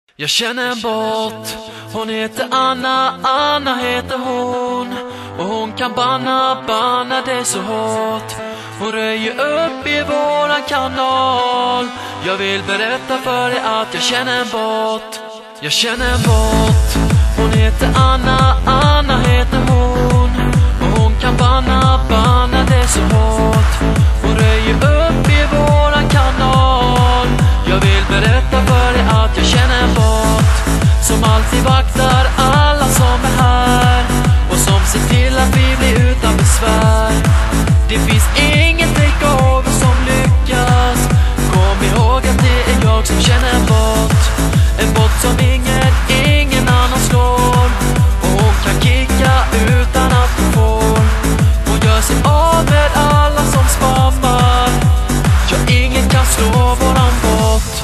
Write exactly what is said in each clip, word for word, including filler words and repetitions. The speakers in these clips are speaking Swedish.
Jag känner en bot, hon heter Anna, Anna heter hon. Och hon kan banna, banna det så hårt. Hon röjer upp i våran kanal. Jag vill berätta för dig att jag känner en bot. Jag känner en bot, hon heter Anna, Anna heter hon. Och hon kan banna, banna det så hårt. Hon röjer upp i våran kanal. Jag vill berätta för dig att jag känner en bot som alltid vaktar alla som är här och som ser till att vi blir utan besvär. Det finns inget takeover som lyckas. Kom ihåg att det är jag som känner en bot. En bot som ingen, ingen annan slår. Och hon kan kicka utan att hon får. Hon gör sig av med alla som spammar. Ja, ingen kan slå våran bot.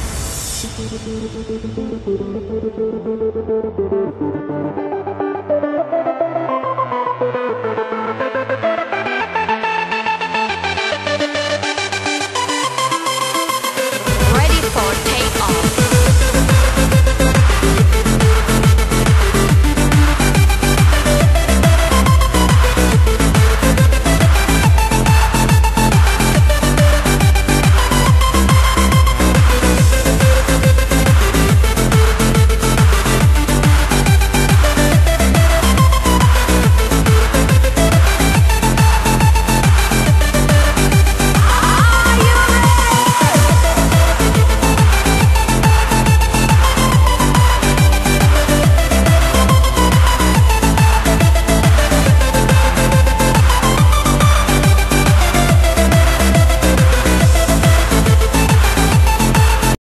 Thank you.